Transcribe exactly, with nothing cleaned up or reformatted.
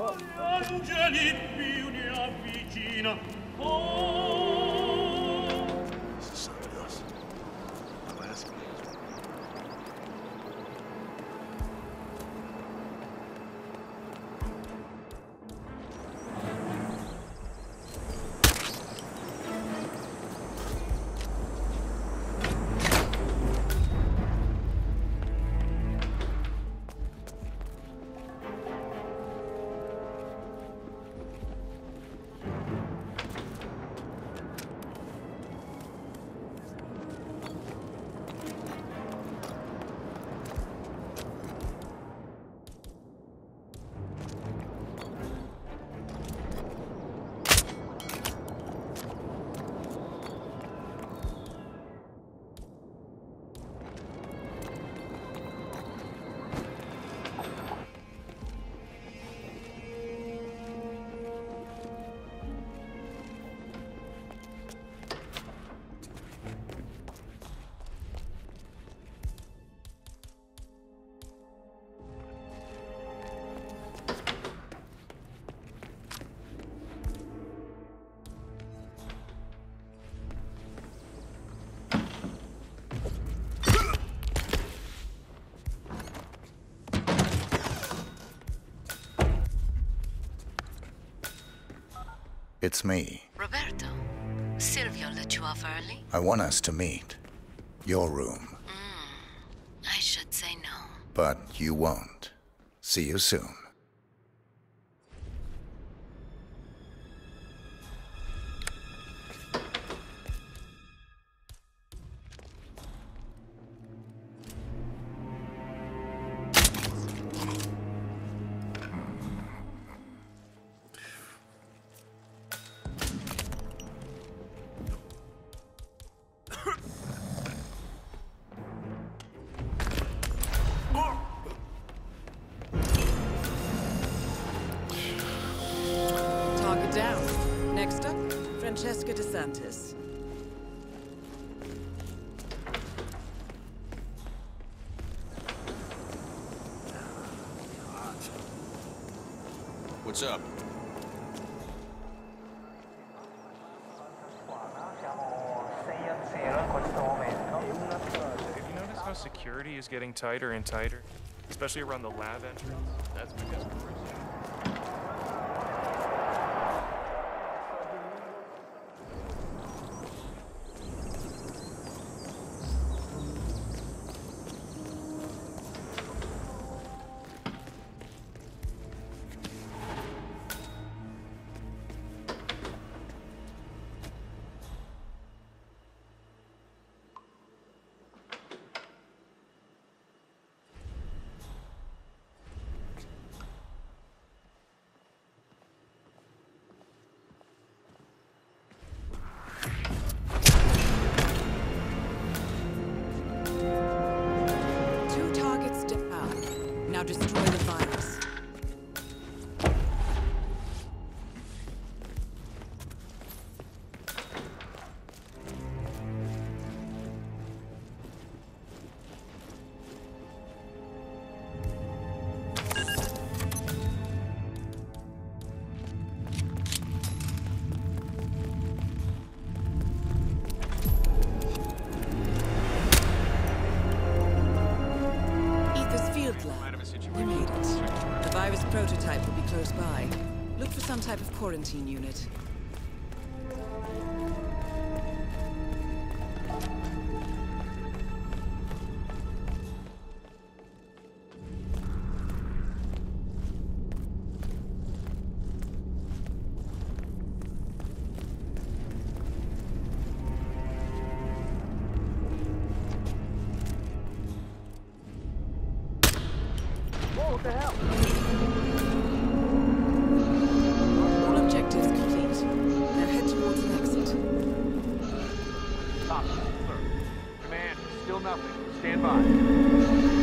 Angeli più ne avvicina. Oh. This is something else. I'll ask him. It's me. Roberto, Silvio let you off early? I want us to meet. Your room. Mm, I should say no. But you won't. See you soon. Down. Next up, Francesca DeSantis. What's up? Have you noticed how security is getting tighter and tighter? Especially around the lab entrance? That's because of Bruce. Now destroy the virus. You made it. The virus prototype will be close by. Look for some type of quarantine unit. What the hell? All objectives complete. Now head towards an exit. Stop, sir. Command, still nothing. Stand by.